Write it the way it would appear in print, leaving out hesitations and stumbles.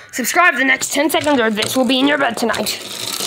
Subscribe the next 10 seconds or this will be in your bed tonight.